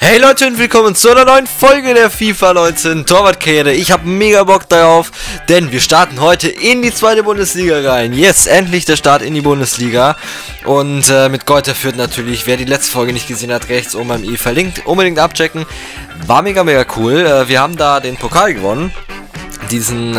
Hey Leute und willkommen zu einer neuen Folge der FIFA 19 Torwartkarriere. Ich habe mega Bock darauf, denn wir starten heute in die zweite Bundesliga rein. Yes, endlich der Start in die Bundesliga. Und mit Greuther Fürth natürlich, wer die letzte Folge nicht gesehen hat, rechts oben beim i verlinkt, unbedingt abchecken. War mega cool. Wir haben da den Pokal gewonnen. Diesen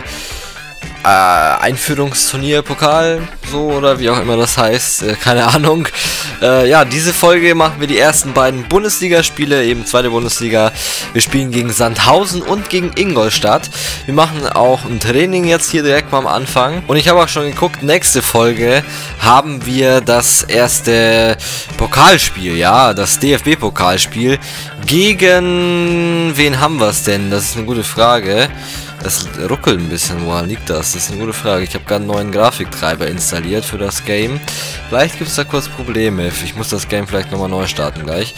Einführungsturnier-Pokal, so oder wie auch immer das heißt, keine Ahnung. Ja, diese Folge machen wir die ersten beiden Bundesligaspiele, eben zweite Bundesliga. Wir spielen gegen Sandhausen und gegen Ingolstadt. Wir machen auch ein Training jetzt hier direkt mal am Anfang. Und ich habe auch schon geguckt, nächste Folge haben wir das erste Pokalspiel, ja, das DFB-Pokalspiel. Gegen wen haben wir es denn? Das ist eine gute Frage. Das ruckelt ein bisschen, woran liegt das? Das ist eine gute Frage. Ich habe gerade einen neuen Grafiktreiber installiert für das Game. Vielleicht gibt es da kurz Probleme. Ich muss das Game vielleicht nochmal neu starten gleich.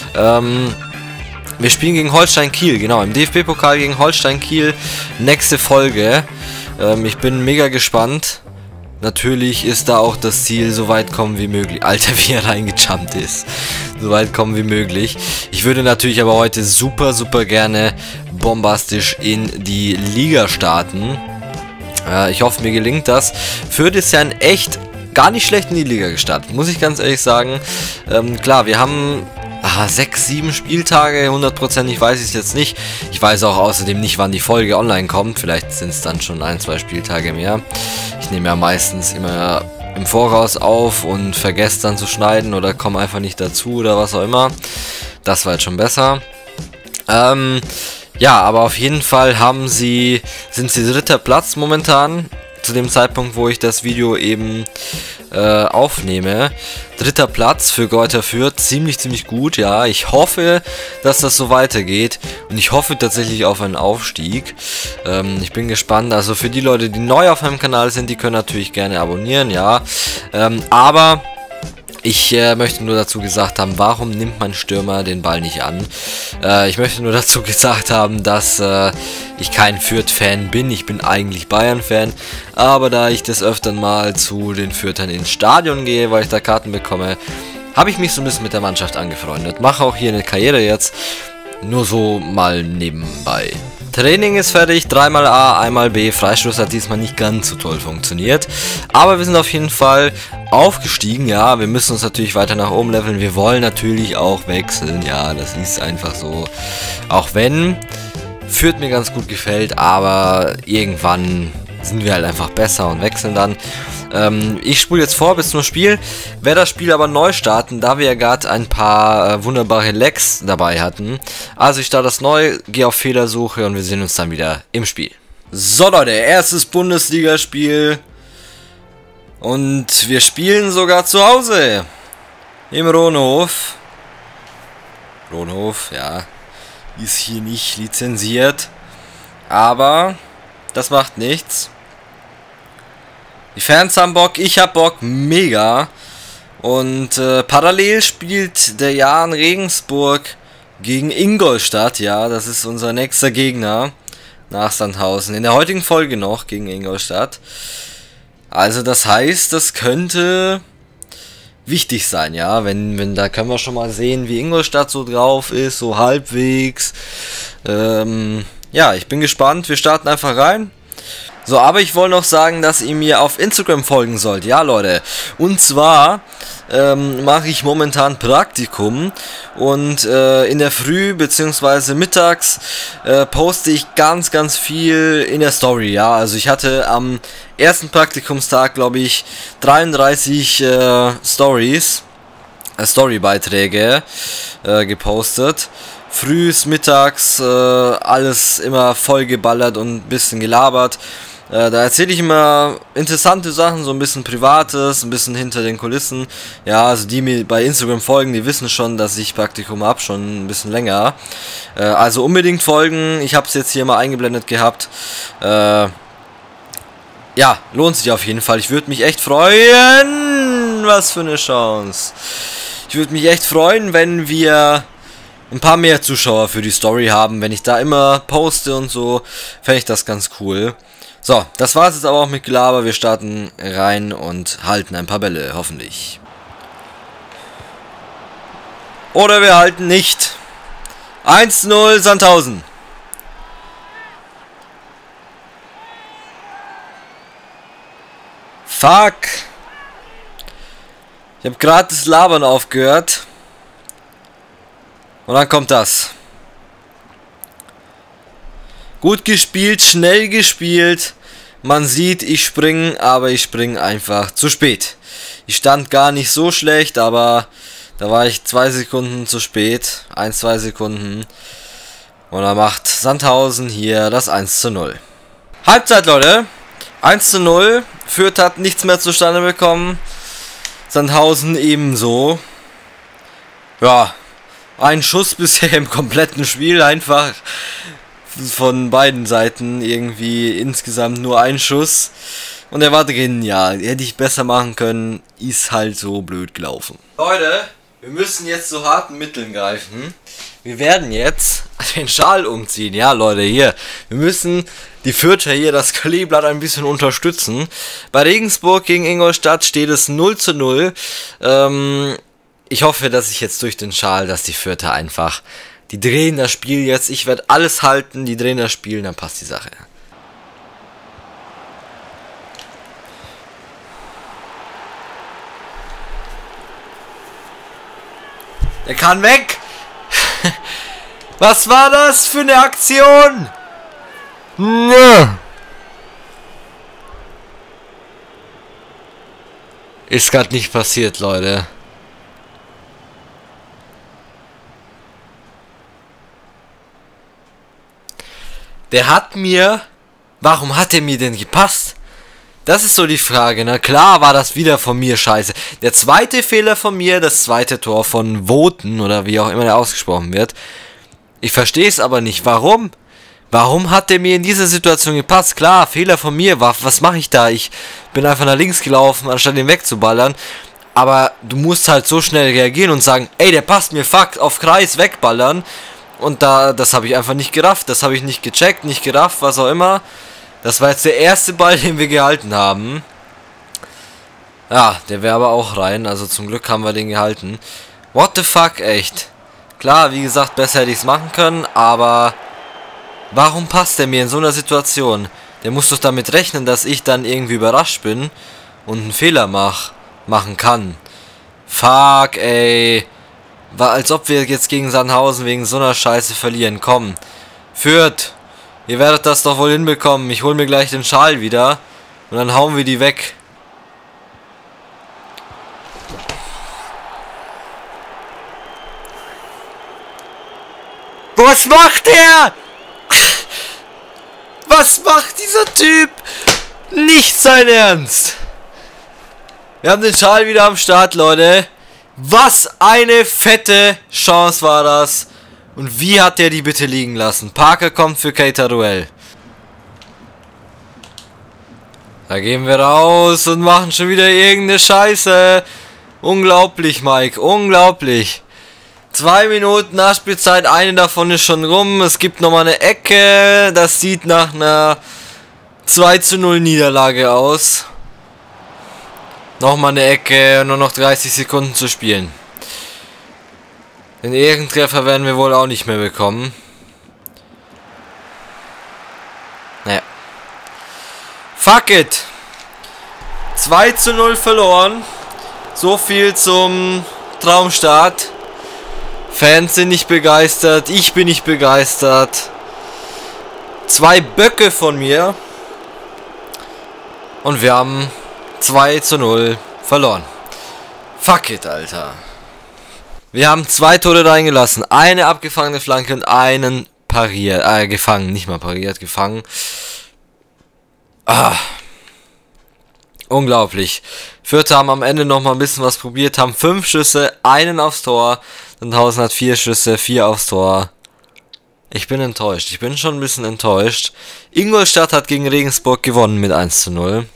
Wir spielen gegen Holstein Kiel, genau, im DFB-Pokal gegen Holstein Kiel. Nächste Folge. Ich bin mega gespannt. Natürlich ist da auch das Ziel, so weit kommen wie möglich. Alter, wie er reingejumpt ist. So weit kommen wie möglich. Ich würde natürlich aber heute super gerne bombastisch in die Liga starten. Ich hoffe, mir gelingt das. Fürth ist ja in echt gar nicht schlecht in die Liga gestartet, muss ich ganz ehrlich sagen. Klar, wir haben 6, 7 Spieltage, 100%, weiß ich es jetzt nicht. Ich weiß auch außerdem nicht, wann die Folge online kommt. Vielleicht sind es dann schon 1, 2 Spieltage mehr. Ich nehme ja meistens immer im Voraus auf und vergesse dann zu schneiden oder komme einfach nicht dazu oder was auch immer. Das war jetzt schon besser. Ja, aber auf jeden Fall sind sie dritter Platz momentan. Zu dem Zeitpunkt, wo ich das Video eben aufnehme. Dritter Platz für Greuther Fürth, ziemlich gut, ja. Ich hoffe, dass das so weitergeht und ich hoffe tatsächlich auf einen Aufstieg. Ich bin gespannt, also für die Leute, die neu auf meinem Kanal sind, die können natürlich gerne abonnieren, ja. Aber ich möchte nur dazu gesagt haben, warum nimmt mein Stürmer den Ball nicht an? Ich möchte nur dazu gesagt haben, dass ich kein Fürth-Fan bin. Ich bin eigentlich Bayern-Fan. Aber da ich des Öfteren mal zu den Fürthern ins Stadion gehe, weil ich da Karten bekomme, habe ich mich so ein bisschen mit der Mannschaft angefreundet. Mache auch hier eine Karriere jetzt. Nur so mal nebenbei. Training ist fertig, 3x A, 1x B. Freistoß hat diesmal nicht ganz so toll funktioniert. Aber wir sind auf jeden Fall aufgestiegen, ja. Wir müssen uns natürlich weiter nach oben leveln. Wir wollen natürlich auch wechseln, ja. Das ist einfach so. Auch wenn Fürth mir ganz gut gefällt, aber irgendwann sind wir halt einfach besser und wechseln dann. Ich spule jetzt vor bis zum Spiel, werde das Spiel aber neu starten, da wir ja gerade ein paar wunderbare Lags dabei hatten. Also ich starte das neu, gehe auf Fehlersuche und wir sehen uns dann wieder im Spiel. So Leute, erstes Bundesligaspiel und wir spielen sogar zu Hause im Ronhof. Ronhof, ja, ist hier nicht lizenziert, aber das macht nichts. Die Fans haben Bock, ich hab Bock, mega. Und parallel spielt der Jan Regensburg gegen Ingolstadt, ja, das ist unser nächster Gegner nach Sandhausen. In der heutigen Folge noch gegen Ingolstadt. Also das heißt, das könnte wichtig sein, ja, wenn da können wir schon mal sehen, wie Ingolstadt so drauf ist, so halbwegs. Ja, ich bin gespannt, wir starten einfach rein. So, aber ich wollte noch sagen, dass ihr mir auf Instagram folgen sollt. Ja, Leute. Und zwar mache ich momentan Praktikum und in der Früh bzw. mittags poste ich ganz viel in der Story. Ja, also ich hatte am ersten Praktikumstag, glaube ich, 33 Storybeiträge gepostet. Frühs, mittags, alles immer voll geballert und ein bisschen gelabert. Da erzähle ich immer interessante Sachen, so ein bisschen Privates, ein bisschen hinter den Kulissen. Ja, also die mir bei Instagram folgen, die wissen schon, dass ich Praktikum habe, schon ein bisschen länger. Also unbedingt folgen, ich habe es jetzt hier mal eingeblendet gehabt. Ja, lohnt sich auf jeden Fall. Ich würde mich echt freuen. Was für eine Chance. Ich würde mich echt freuen, wenn wir ein paar mehr Zuschauer für die Story haben, wenn ich da immer poste und so, fände ich das ganz cool. So, das war's jetzt aber auch mit Gelaber. Wir starten rein und halten ein paar Bälle, hoffentlich. Oder wir halten nicht. 1:0 Sandhausen. Fuck. Ich habe gerade das Labern aufgehört. Und dann kommt das. Gut gespielt, schnell gespielt. Man sieht, ich springe, aber ich springe einfach zu spät. Ich stand gar nicht so schlecht, aber da war ich 2 Sekunden zu spät. 1-2 Sekunden. Und dann macht Sandhausen hier das 1:0. Halbzeit, Leute. 1:0. Fürth hat nichts mehr zustande bekommen. Sandhausen ebenso. Ja, ein Schuss bisher im kompletten Spiel. Einfach von beiden Seiten irgendwie insgesamt nur ein Schuss. Und er war drin, ja. Hätte ich besser machen können. Ist halt so blöd gelaufen. Leute, wir müssen jetzt zu harten Mitteln greifen. Wir werden jetzt den Schal umziehen. Ja, Leute, hier. Wir müssen die Fürther hier, das Kleeblatt, ein bisschen unterstützen. Bei Regensburg gegen Ingolstadt steht es 0:0. Ich hoffe, dass ich jetzt durch den Schal, dass die Fürther einfach... Die drehen das Spiel jetzt. Ich werde alles halten. Die drehen das Spiel, dann passt die Sache. Der kann weg. Was war das für eine Aktion? Ist gerade nicht passiert, Leute. Der hat mir... Warum hat er mir denn gepasst? Das ist so die Frage. Na klar war das wieder von mir scheiße. Der zweite Fehler von mir, das zweite Tor von Voten, oder wie auch immer der ausgesprochen wird. Ich verstehe es aber nicht. Warum? Warum hat der mir in dieser Situation gepasst? Klar, Fehler von mir. Was mache ich da? Ich bin einfach nach links gelaufen, anstatt ihn wegzuballern. Aber du musst halt so schnell reagieren und sagen, ey, der passt mir, fuck, auf Kreis wegballern. Und das habe ich einfach nicht gerafft. Das habe ich nicht gecheckt, nicht gerafft, was auch immer. Das war jetzt der erste Ball, den wir gehalten haben. Ja, der wäre aber auch rein. Also zum Glück haben wir den gehalten. What the fuck, echt. Klar, wie gesagt, besser hätte ich es machen können. Aber warum passt der mir in so einer Situation? Der muss doch damit rechnen, dass ich dann irgendwie überrascht bin und einen Fehler machen kann. Fuck, ey. War, als ob wir jetzt gegen Sandhausen wegen so einer Scheiße verlieren. Komm. Fürth. Ihr werdet das doch wohl hinbekommen. Ich hole mir gleich den Schal wieder. Und dann hauen wir die weg. Was macht er? Was macht dieser Typ? Nicht sein Ernst. Wir haben den Schal wieder am Start, Leute. Was eine fette Chance war das. Und wie hat der die bitte liegen lassen? Parker kommt für Keita Ruel. Da gehen wir raus und machen schon wieder irgendeine Scheiße. Unglaublich, Mike. Unglaublich. 2 Minuten Nachspielzeit. Eine davon ist schon rum. Es gibt nochmal eine Ecke. Das sieht nach einer 2:0 Niederlage aus. Nochmal eine Ecke. Nur noch 30 Sekunden zu spielen. Den Ehrentreffer werden wir wohl auch nicht mehr bekommen. Naja. Fuck it. 2:0 verloren. So viel zum Traumstart. Fans sind nicht begeistert. Ich bin nicht begeistert. 2 Böcke von mir. Und wir haben 2:0 verloren. Fuck it, Alter. Wir haben 2 Tore reingelassen. Eine abgefangene Flanke und einen pariert. Gefangen. Nicht mal pariert, gefangen. Unglaublich. Fürth haben am Ende nochmal ein bisschen was probiert. Haben 5 Schüsse, einen aufs Tor. Sandhausen hat 4 Schüsse, 4 aufs Tor. Ich bin enttäuscht. Ich bin schon ein bisschen enttäuscht. Ingolstadt hat gegen Regensburg gewonnen mit 1:0.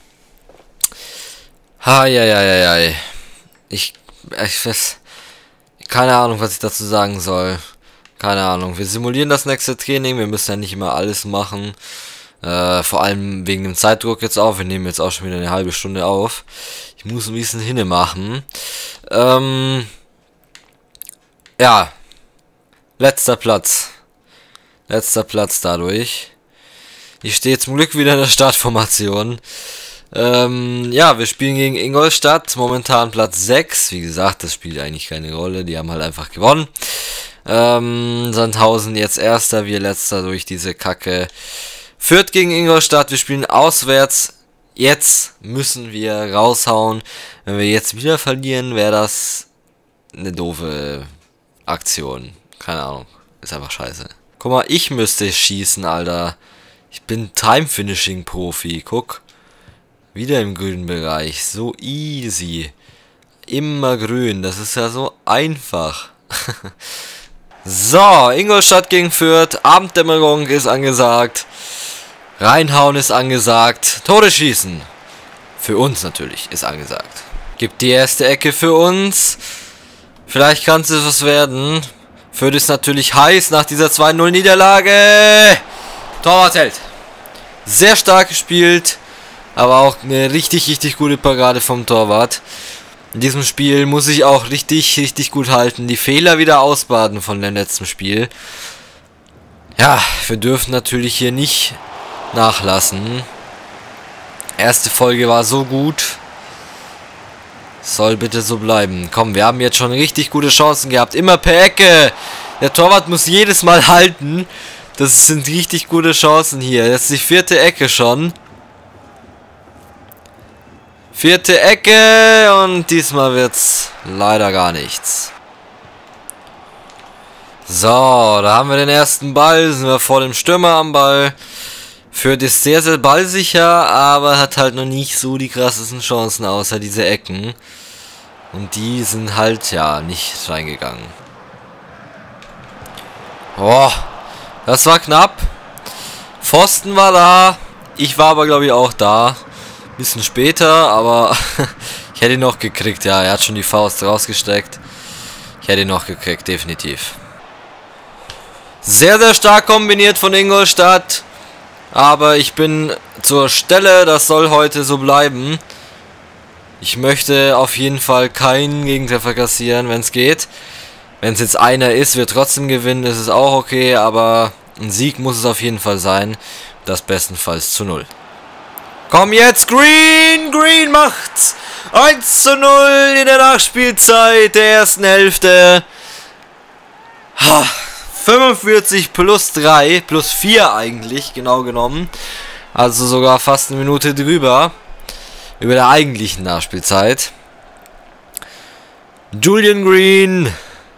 Heieieiei. Ich weiß... Keine Ahnung, was ich dazu sagen soll. Keine Ahnung. Wir simulieren das nächste Training. Wir müssen ja nicht immer alles machen. Vor allem wegen dem Zeitdruck jetzt auch. Wir nehmen jetzt auch schon wieder eine halbe Stunde auf. Ich muss ein bisschen hinne machen. Ja. Letzter Platz. Letzter Platz dadurch. Ich stehe zum Glück wieder in der Startformation. Ja, wir spielen gegen Ingolstadt. Momentan Platz 6. Wie gesagt, das spielt eigentlich keine Rolle. Die haben halt einfach gewonnen. Sandhausen jetzt Erster, wir Letzter durch diese Kacke. Fürth gegen Ingolstadt. Wir spielen auswärts. Jetzt müssen wir raushauen. Wenn wir jetzt wieder verlieren, wäre das eine doofe Aktion. Keine Ahnung. Ist einfach scheiße. Guck mal, ich müsste schießen, Alter. Ich bin Time-Finishing-Profi. Guck. Wieder im grünen Bereich. So easy. Immer grün. Das ist ja so einfach. So, Ingolstadt gegen Fürth. Abenddämmerung ist angesagt. Reinhauen ist angesagt. Tore schießen. Für uns natürlich ist angesagt. Gibt die erste Ecke für uns. Vielleicht kann es was werden. Fürth ist natürlich heiß nach dieser 2-0 Niederlage. Torwart hält. Sehr stark gespielt. Aber auch eine richtig gute Parade vom Torwart. In diesem Spiel muss ich auch richtig gut halten. Die Fehler wieder ausbaden von dem letzten Spiel. Ja, wir dürfen natürlich hier nicht nachlassen. Erste Folge war so gut. Soll bitte so bleiben. Komm, wir haben jetzt schon richtig gute Chancen gehabt. Immer per Ecke. Der Torwart muss jedes Mal halten. Das sind richtig gute Chancen hier. Jetzt die 4. Ecke schon. 4. Ecke. Und diesmal wird's leider gar nichts. So, da haben wir den ersten Ball. Sind wir vor dem Stürmer am Ball. Fürth ist sehr ballsicher, aber hat halt noch nicht so die krassesten Chancen, außer diese Ecken. Und die sind halt, ja, nicht reingegangen. Oh, das war knapp. Pfosten war da. Ich war aber, glaube ich, auch da. Bisschen später, aber ich hätte ihn noch gekriegt. Ja, er hat schon die Faust rausgesteckt. Ich hätte ihn noch gekriegt, definitiv. Sehr stark kombiniert von Ingolstadt. Aber ich bin zur Stelle, das soll heute so bleiben. Ich möchte auf jeden Fall keinen Gegentreffer kassieren, wenn es geht. Wenn es jetzt einer ist, wir trotzdem gewinnen, ist es auch okay, aber ein Sieg muss es auf jeden Fall sein. Das bestenfalls zu 0. Komm jetzt, Green! Green macht's! 1:0 in der Nachspielzeit der ersten Hälfte. 45 plus 3, plus 4 eigentlich, genau genommen. Also sogar fast eine Minute drüber. Über der eigentlichen Nachspielzeit. Julian Green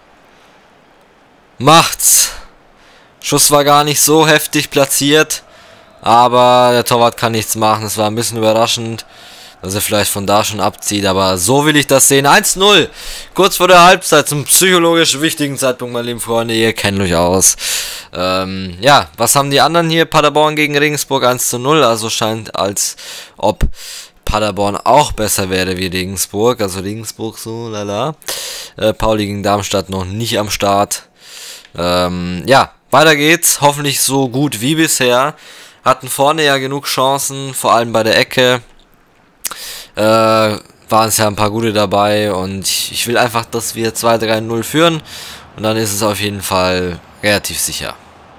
macht's. Schuss war gar nicht so heftig platziert. Aber der Torwart kann nichts machen. Es war ein bisschen überraschend, dass er vielleicht von da schon abzieht. Aber so will ich das sehen. 1:0. Kurz vor der Halbzeit. Zum psychologisch wichtigen Zeitpunkt, meine lieben Freunde. Ihr kennt euch aus. Ja, was haben die anderen hier? Paderborn gegen Regensburg 1:0. Also scheint, als ob Paderborn auch besser wäre wie Regensburg. Also Regensburg so, lala. Pauli gegen Darmstadt noch nicht am Start. Ja, weiter geht's. Hoffentlich so gut wie bisher. Hatten vorne ja genug Chancen, vor allem bei der Ecke. Waren es ja ein paar gute dabei. Und ich will einfach, dass wir 2-3-0 führen. Und dann ist es auf jeden Fall relativ sicher.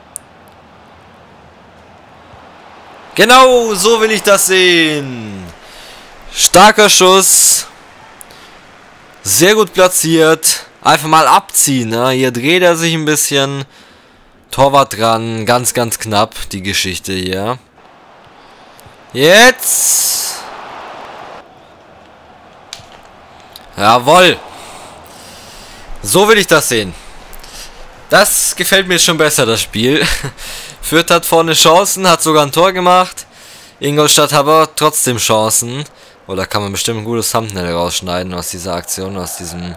Genau, so will ich das sehen. Starker Schuss. Sehr gut platziert. Einfach mal abziehen. Ne? Hier dreht er sich ein bisschen. Torwart dran. Ganz knapp die Geschichte hier. Jetzt. Jawohl. So will ich das sehen. Das gefällt mir schon besser, das Spiel. Fürth hat vorne Chancen, hat sogar ein Tor gemacht. Ingolstadt hat aber trotzdem Chancen. Oder kann man bestimmt ein gutes Thumbnail rausschneiden aus dieser Aktion, aus diesem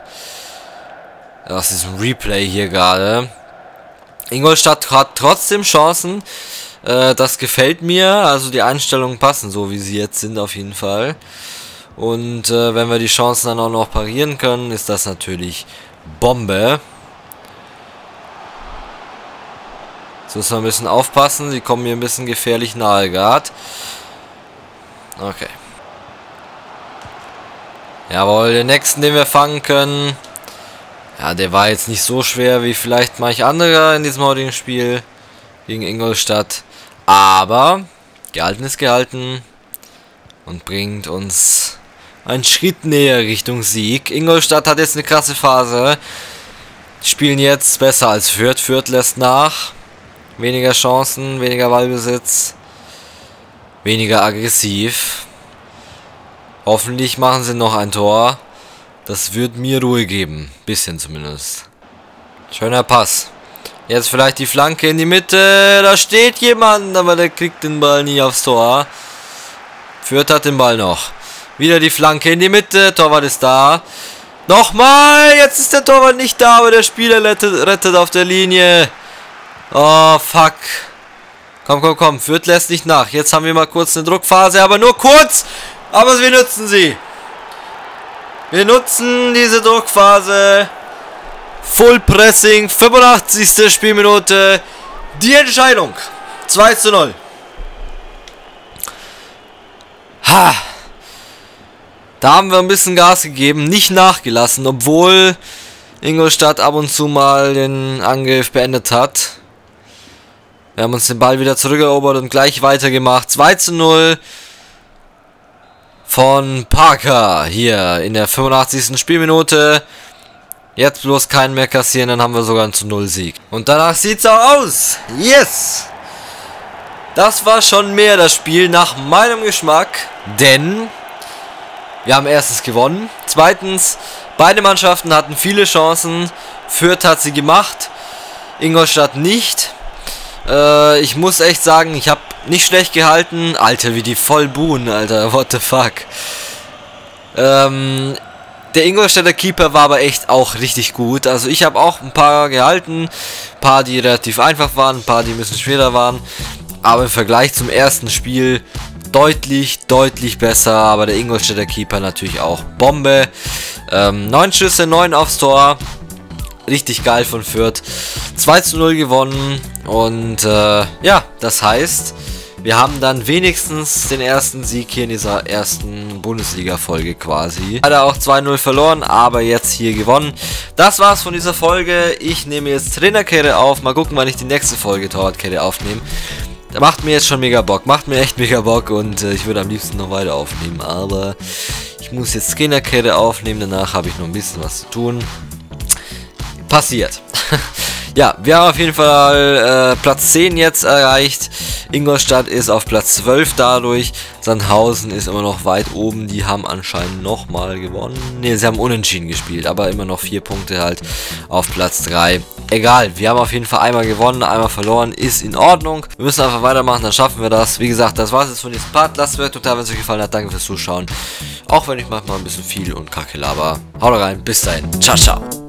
Replay hier gerade. Ingolstadt hat trotzdem Chancen. Das gefällt mir. Also die Einstellungen passen so, wie sie jetzt sind, auf jeden Fall. Und wenn wir die Chancen dann auch noch parieren können, ist das natürlich Bombe. Jetzt müssen wir ein bisschen aufpassen. Sie kommen mir ein bisschen gefährlich nahe gerade. Okay. Jawohl, den nächsten, den wir fangen können. Ja, Ja, der war jetzt nicht so schwer wie vielleicht manch anderer in diesem heutigen Spiel gegen Ingolstadt. Aber gehalten ist gehalten und bringt uns einen Schritt näher Richtung Sieg. Ingolstadt hat jetzt eine krasse Phase. Spielen jetzt besser als Fürth. Fürth lässt nach. Weniger Chancen, weniger Ballbesitz. Weniger aggressiv. Hoffentlich machen sie noch ein Tor. Das wird mir Ruhe geben. Bisschen zumindest. Schöner Pass. Jetzt vielleicht die Flanke in die Mitte. Da steht jemand, aber der kriegt den Ball nie aufs Tor. Fürth hat den Ball noch. Wieder die Flanke in die Mitte. Torwart ist da. Nochmal. Jetzt ist der Torwart nicht da, aber der Spieler rettet auf der Linie. Oh, fuck. Komm, komm, komm. Fürth lässt nicht nach. Jetzt haben wir mal kurz eine Druckphase, aber nur kurz. Aber wir nutzen sie. Wir nutzen diese Druckphase. Full Pressing. 85. Spielminute. Die Entscheidung. 2:0. Ha. Da haben wir ein bisschen Gas gegeben. Nicht nachgelassen, obwohl Ingolstadt ab und zu mal den Angriff beendet hat. Wir haben uns den Ball wieder zurückerobert und gleich weitergemacht. 2:0 von Parker hier in der 85. Spielminute. Jetzt bloß keinen mehr kassieren, dann haben wir sogar einen 0 Sieg. Und danach sieht es auch aus. Yes! Das war schon mehr das Spiel nach meinem Geschmack, denn wir haben erstens gewonnen. Zweitens, beide Mannschaften hatten viele Chancen. Fürth hat sie gemacht, Ingolstadt nicht. Ich muss echt sagen, ich habe nicht schlecht gehalten. Alter, wie die voll buhen, Alter. What the fuck. Der Ingolstädter Keeper war aber echt auch richtig gut. Also ich habe auch ein paar gehalten. Ein paar, die relativ einfach waren. Ein paar, die ein bisschen schwerer waren. Aber im Vergleich zum ersten Spiel deutlich besser. Aber der Ingolstädter Keeper natürlich auch Bombe. 9 Schüsse, 9 aufs Tor. Richtig geil von Fürth. 2:0 gewonnen. Und ja, das heißt, wir haben dann wenigstens den ersten Sieg hier in dieser ersten Bundesliga-Folge quasi. Leider auch 2:0 verloren, aber jetzt hier gewonnen. Das war's von dieser Folge. Ich nehme jetzt Trainerkette auf. Mal gucken, wann ich die nächste Folge Torwartkette aufnehme. Da macht mir jetzt schon mega Bock. Macht mir echt mega Bock und ich würde am liebsten noch weiter aufnehmen. Aber ich muss jetzt Trainerkette aufnehmen. Danach habe ich noch ein bisschen was zu tun. Passiert. Ja, wir haben auf jeden Fall Platz 10 jetzt erreicht. Ingolstadt ist auf Platz 12 dadurch. Sandhausen ist immer noch weit oben. Die haben anscheinend nochmal gewonnen. Ne, sie haben unentschieden gespielt, aber immer noch 4 Punkte halt auf Platz 3. Egal, wir haben auf jeden Fall einmal gewonnen, einmal verloren. Ist in Ordnung. Wir müssen einfach weitermachen, dann schaffen wir das. Wie gesagt, das war's jetzt von diesem Part. Lasst mir total, wenn es euch gefallen hat. Danke fürs Zuschauen. Auch wenn ich manchmal ein bisschen viel und Kacke laber. Haut rein, bis dahin. Ciao, ciao.